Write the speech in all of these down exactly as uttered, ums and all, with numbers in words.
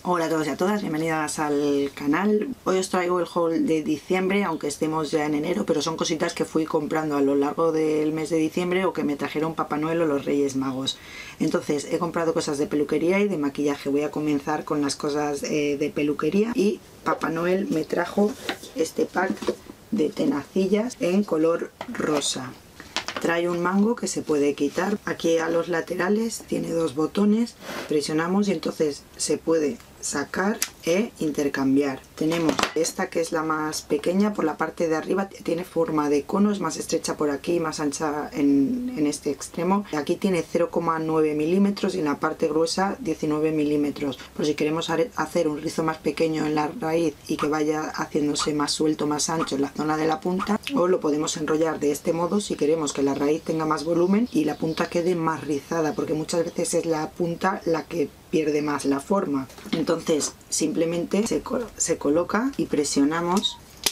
Hola a todos y a todas, bienvenidas al canal. Hoy os traigo el haul de diciembre, aunque estemos ya en enero, pero son cositas que fui comprando a lo largo del mes de diciembre o que me trajeron Papá Noel o los Reyes Magos. Entonces he comprado cosas de peluquería y de maquillaje. Voy a comenzar con las cosas eh, de peluquería, y Papá Noel me trajo este pack de tenacillas en color rosa. Trae un mango que se puede quitar. Aquí a los laterales tiene dos botones, presionamos y entonces se puede sacar e intercambiar. Tenemos esta que es la más pequeña, por la parte de arriba tiene forma de cono, es más estrecha por aquí y más ancha en, en este extremo. Aquí tiene cero coma nueve milímetros y en la parte gruesa diecinueve milímetros. Por si queremos hacer un rizo más pequeño en la raíz y que vaya haciéndose más suelto, más ancho en la zona de la punta, o lo podemos enrollar de este modo si queremos que la raíz tenga más volumen y la punta quede más rizada, porque muchas veces es la punta la que pierde más la forma. Entonces simplemente se, se coloca y presionamos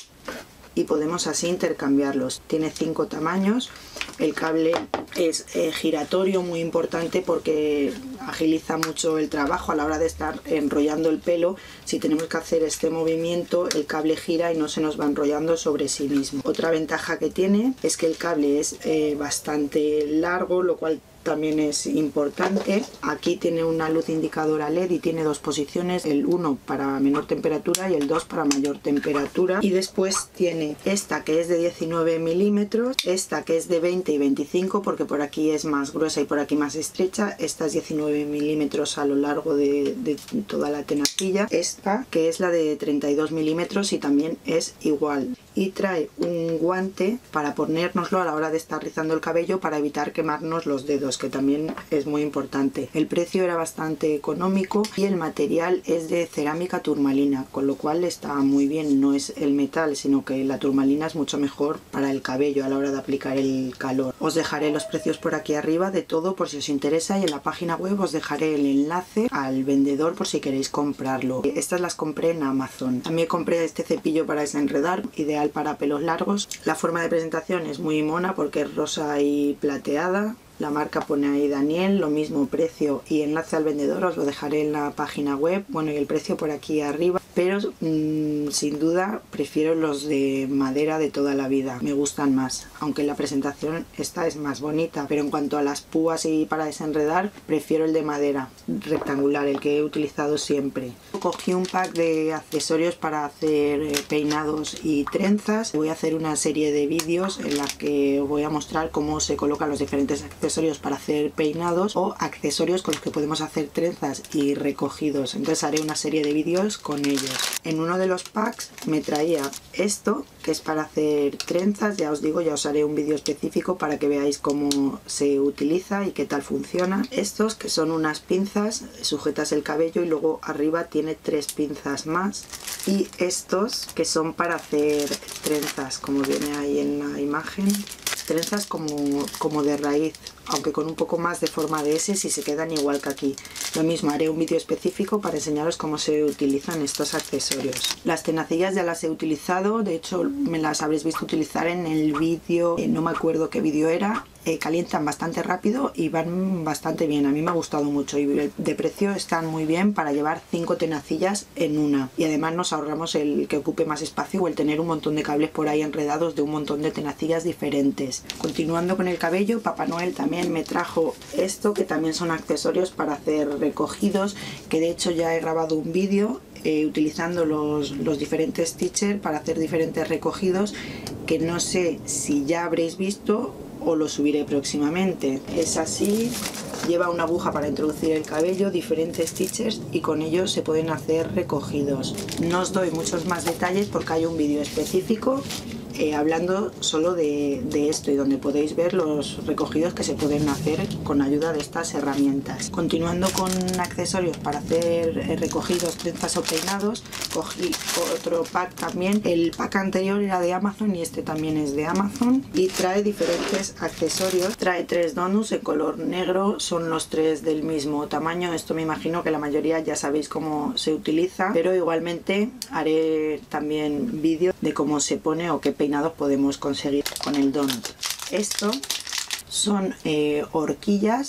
y podemos así intercambiarlos. Tiene cinco tamaños. El cable es eh, giratorio, muy importante porque agiliza mucho el trabajo a la hora de estar enrollando el pelo. Si tenemos que hacer este movimiento, el cable gira y no se nos va enrollando sobre sí mismo. Otra ventaja que tiene es que el cable es eh, bastante largo, lo cual también es importante. Aquí tiene una luz indicadora L E D y tiene dos posiciones, el uno para menor temperatura y el dos para mayor temperatura. Y después tiene esta que es de diecinueve milímetros, esta que es de veinte y veinticinco, porque por aquí es más gruesa y por aquí más estrecha. Esta es diecinueve milímetros a lo largo de, de toda la tenacilla. Esta que es la de treinta y dos milímetros y también es igual. Y trae un guante para ponérnoslo a la hora de estar rizando el cabello para evitar quemarnos los dedos, que también es muy importante. El precio era bastante económico y el material es de cerámica turmalina, con lo cual está muy bien. No es el metal, sino que la turmalina es mucho mejor para el cabello a la hora de aplicar el calor. Os dejaré los precios por aquí arriba de todo por si os interesa, y en la página web os dejaré el enlace al vendedor por si queréis comprarlo. Estas las compré en Amazon. También compré este cepillo para desenredar, ideal para pelos largos. La forma de presentación es muy mona porque es rosa y plateada. La marca pone ahí Daniel, lo mismo precio y enlace al vendedor, os lo dejaré en la página web. Bueno, y el precio por aquí arriba, pero mmm, sin duda prefiero los de madera de toda la vida, me gustan más, aunque la presentación esta es más bonita, pero en cuanto a las púas y para desenredar, prefiero el de madera rectangular, el que he utilizado siempre. Cogí un pack de accesorios para hacer eh, peinados y trenzas. Voy a hacer una serie de vídeos en las que os voy a mostrar cómo se colocan los diferentes accesorios accesorios para hacer peinados o accesorios con los que podemos hacer trenzas y recogidos. Entonces haré una serie de vídeos con ellos. En uno de los packs me traía esto, que es para hacer trenzas. Ya os digo, ya os haré un vídeo específico para que veáis cómo se utiliza y qué tal funciona. Estos, que son unas pinzas, sujetas el cabello y luego arriba tiene tres pinzas más. Y estos, que son para hacer trenzas, como viene ahí en la imagen. Trenzas como, como de raíz, aunque con un poco más de forma de S, si se quedan igual que aquí. Lo mismo, haré un vídeo específico para enseñaros cómo se utilizan estos accesorios. Las tenacillas ya las he utilizado, de hecho me las habréis visto utilizar en el vídeo, eh, no me acuerdo qué vídeo era. Eh, calientan bastante rápido y van bastante bien, a mí me ha gustado mucho, y de precio están muy bien para llevar cinco tenacillas en una, y además nos ahorramos el que ocupe más espacio o el tener un montón de cables por ahí enredados de un montón de tenacillas diferentes. Continuando con el cabello, Papá Noel también me trajo esto, que también son accesorios para hacer recogidos, que de hecho ya he grabado un vídeo eh, utilizando los, los diferentes stitchers para hacer diferentes recogidos, que no sé si ya habréis visto o lo subiré próximamente. Es así, lleva una aguja para introducir el cabello, diferentes stitchers, y con ellos se pueden hacer recogidos. No os doy muchos más detalles porque hay un vídeo específico eh, hablando solo de, de esto, y donde podéis ver los recogidos que se pueden hacer con ayuda de estas herramientas. Continuando con accesorios para hacer eh, recogidos, trenzas o peinados, cogí otro pack también. El pack anterior era de Amazon y este también es de Amazon, y trae diferentes accesorios. Trae tres donuts en color negro, son los tres del mismo tamaño. Esto me imagino que la mayoría ya sabéis cómo se utiliza, pero igualmente haré también vídeo de cómo se pone o qué peinados podemos conseguir con el donut. Esto son eh, horquillas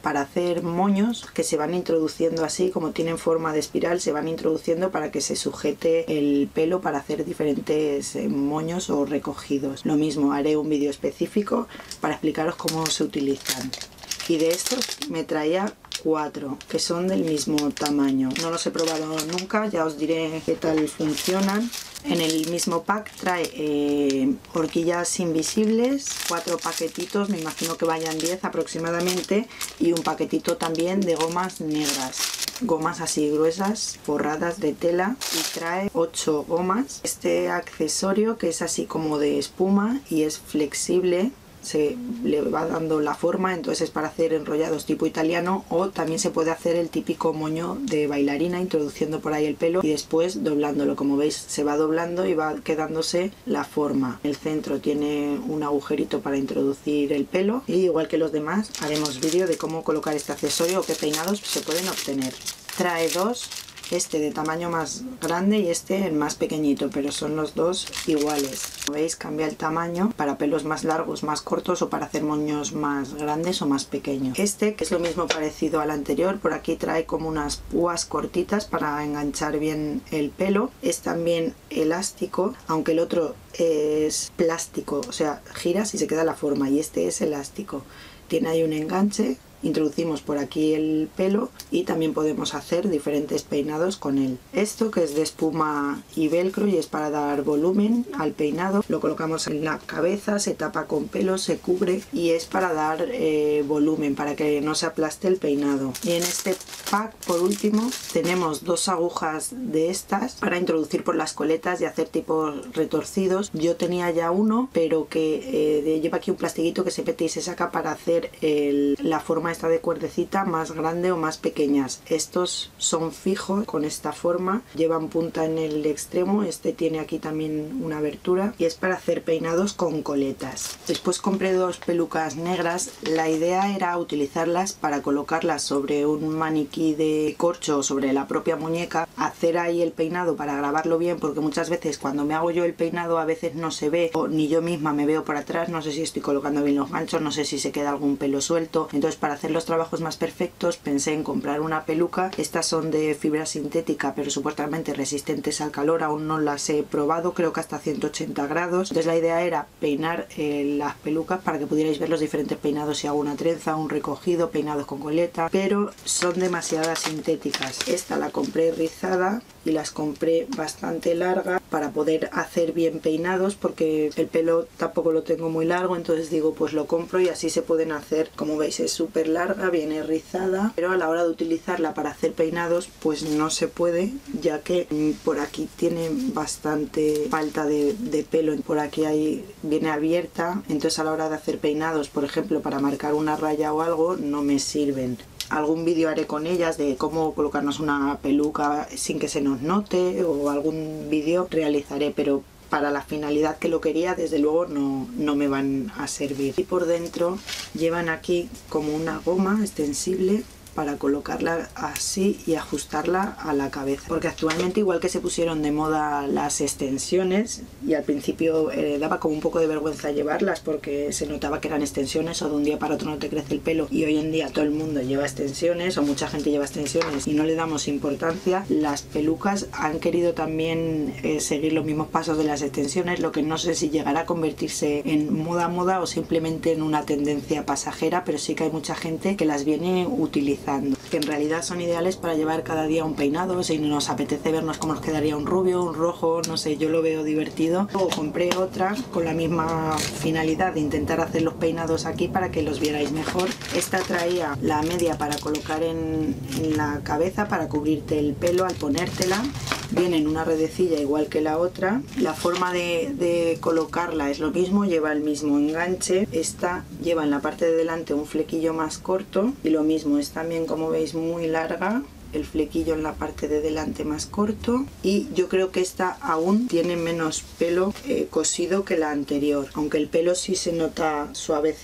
para hacer moños que se van introduciendo así, como tienen forma de espiral, se van introduciendo para que se sujete el pelo para hacer diferentes moños o recogidos. Lo mismo, haré un vídeo específico para explicaros cómo se utilizan. Y de estos me traía cuatro que son del mismo tamaño. No los he probado nunca, ya os diré qué tal funcionan. En el mismo pack trae eh, horquillas invisibles, cuatro paquetitos, me imagino que vayan diez aproximadamente, y un paquetito también de gomas negras. Gomas así gruesas, forradas de tela, y trae ocho gomas. Este accesorio que es así como de espuma y es flexible, se le va dando la forma, entonces es para hacer enrollados tipo italiano, o también se puede hacer el típico moño de bailarina introduciendo por ahí el pelo y después doblándolo. Como veis se va doblando y va quedándose la forma. El centro tiene un agujerito para introducir el pelo, y igual que los demás haremos vídeo de cómo colocar este accesorio o qué peinados se pueden obtener. Trae dos, este de tamaño más grande y este el más pequeñito, pero son los dos iguales. Como veis, cambia el tamaño para pelos más largos, más cortos, o para hacer moños más grandes o más pequeños. Este, que es lo mismo parecido al anterior, por aquí trae como unas púas cortitas para enganchar bien el pelo. Es también elástico, aunque el otro es plástico, o sea, giras y se queda la forma, y este es elástico. Tiene ahí un enganche, introducimos por aquí el pelo y también podemos hacer diferentes peinados con él. Esto, que es de espuma y velcro y es para dar volumen al peinado, lo colocamos en la cabeza, se tapa con pelo, se cubre y es para dar eh, volumen, para que no se aplaste el peinado. Y en este pack, por último, tenemos dos agujas de estas para introducir por las coletas y hacer tipos retorcidos. Yo tenía ya uno, pero que eh, lleva aquí un plastiquito que se mete y se saca para hacer el, la forma esta de cuerdecita más grande o más pequeñas. Estos son fijos con esta forma, llevan punta en el extremo, este tiene aquí también una abertura y es para hacer peinados con coletas. Después compré dos pelucas negras. La idea era utilizarlas para colocarlas sobre un maniquí de corcho o sobre la propia muñeca, hacer ahí el peinado para grabarlo bien, porque muchas veces cuando me hago yo el peinado a veces no se ve, o ni yo misma me veo por atrás, no sé si estoy colocando bien los ganchos, no sé si se queda algún pelo suelto. Entonces, para hacer los trabajos más perfectos pensé en comprar una peluca. Estas son de fibra sintética, pero supuestamente resistentes al calor, aún no las he probado, creo que hasta ciento ochenta grados. Entonces la idea era peinar eh, las pelucas para que pudierais ver los diferentes peinados, si hago una trenza, un recogido, peinados con coleta, pero son demasiadas sintéticas. Esta la compré rizada y las compré bastante larga para poder hacer bien peinados, porque el pelo tampoco lo tengo muy largo, entonces digo pues lo compro y así se pueden hacer. Como veis es súper larga, viene rizada, pero a la hora de utilizarla para hacer peinados pues no se puede, ya que por aquí tiene bastante falta de, de pelo, por aquí hay, viene abierta, entonces a la hora de hacer peinados, por ejemplo para marcar una raya o algo, no me sirven. Algún vídeo haré con ellas de cómo colocarnos una peluca sin que se nos note, o algún vídeo realizaré, pero para la finalidad que lo quería desde luego no, no me van a servir. Y por dentro llevan aquí como una goma extensible para colocarla así y ajustarla a la cabeza, porque actualmente, igual que se pusieron de moda las extensiones, y al principio eh, daba como un poco de vergüenza llevarlas porque se notaba que eran extensiones o de un día para otro no te crece el pelo, y hoy en día todo el mundo lleva extensiones o mucha gente lleva extensiones y no le damos importancia. Las pelucas han querido también eh, seguir los mismos pasos de las extensiones, lo que no sé si llegará a convertirse en moda moda o simplemente en una tendencia pasajera, pero sí que hay mucha gente que las viene utilizando, que en realidad son ideales para llevar cada día un peinado, si nos apetece vernos cómo nos quedaría un rubio, un rojo, no sé, yo lo veo divertido. Luego compré otra con la misma finalidad de intentar hacer los peinados aquí para que los vierais mejor. Esta traía la media para colocar en, en la cabeza, para cubrirte el pelo al ponértela. Viene en una redecilla igual que la otra. La forma de, de colocarla es lo mismo, lleva el mismo enganche. Esta lleva en la parte de delante un flequillo más corto y lo mismo, es también, como veis, muy larga, el flequillo en la parte de delante más corto, y yo creo que esta aún tiene menos pelo eh, cosido que la anterior, aunque el pelo sí se nota suavecito.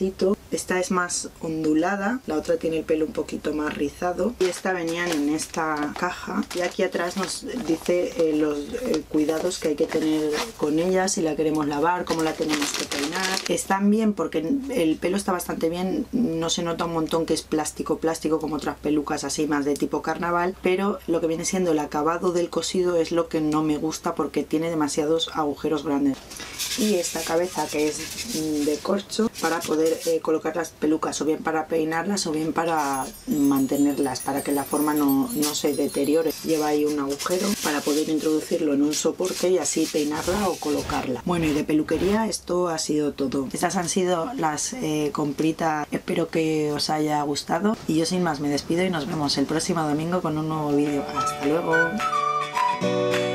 Esta es más ondulada, la otra tiene el pelo un poquito más rizado y esta venían en esta caja y aquí atrás nos dice eh, los eh, cuidados que hay que tener con ella, si la queremos lavar, cómo la tenemos que peinar. Están bien porque el pelo está bastante bien, no se nota un montón que es plástico plástico como otras pelucas así más de tipo carnaval, pero lo que viene siendo el acabado del cosido es lo que no me gusta porque tiene demasiados agujeros grandes. Y esta cabeza que es de corcho para poder eh, colocar las pelucas, o bien para peinarlas o bien para mantenerlas, para que la forma no, no se deteriore. Lleva ahí un agujero para poder introducirlo en un soporte y así peinarla o colocarla. Bueno, y de peluquería esto ha sido todo. Estas han sido las eh, compritas, espero que os haya gustado y yo sin más me despido y nos vemos el próximo domingo con un nuevo vídeo. Hasta luego.